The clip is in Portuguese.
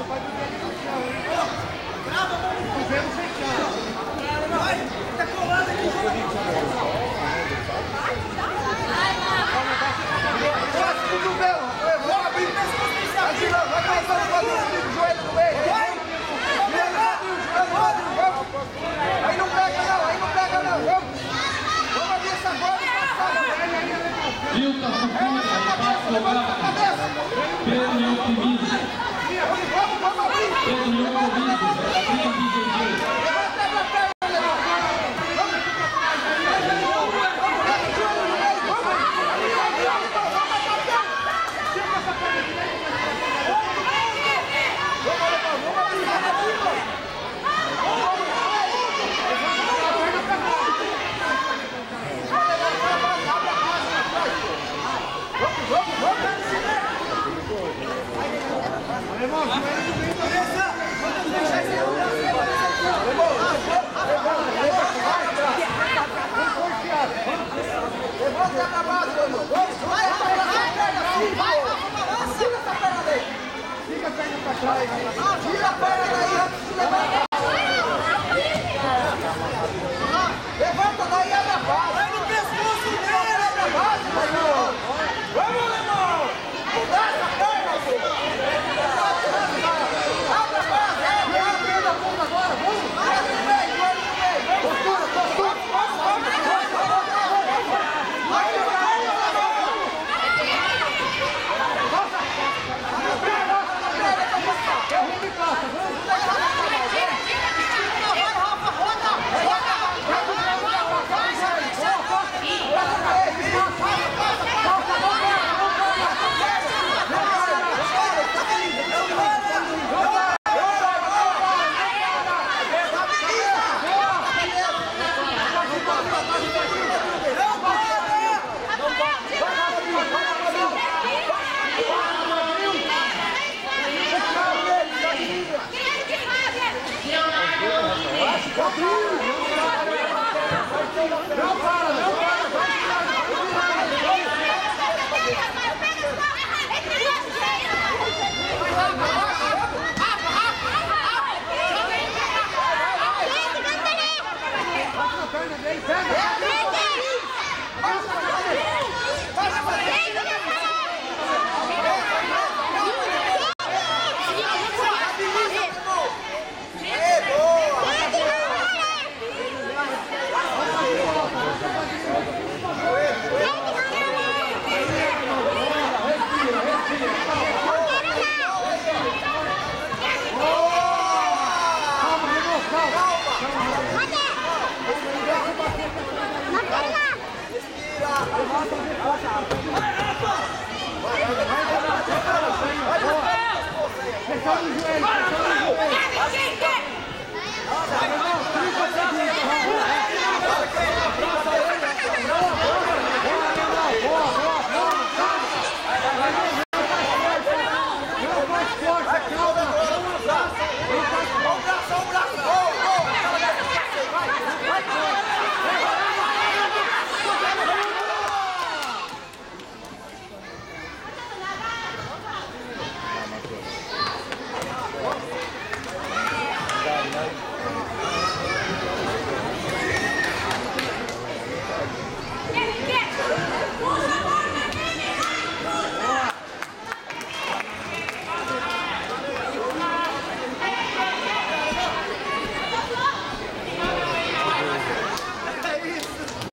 Aí não pega não, vamos abrir essa bola e passar. Ilta Fukuda, espaço cobrado. Pedro Euclides. Vamos abrir. Pedro Euclides, Levanta a base, meu irmão. Vai, tira essa perna daí. Fica a perna pra trás. Tira a perna daí antes de levantar. Levanta daí, abre a base. Vai no pescoço dele. Abre a base, meu irmão. Vamos, irmão. Dá essa perna, pô. Abre a base. Abre a ponta agora. Vamos. Vai no meio. Postura. Força, calma!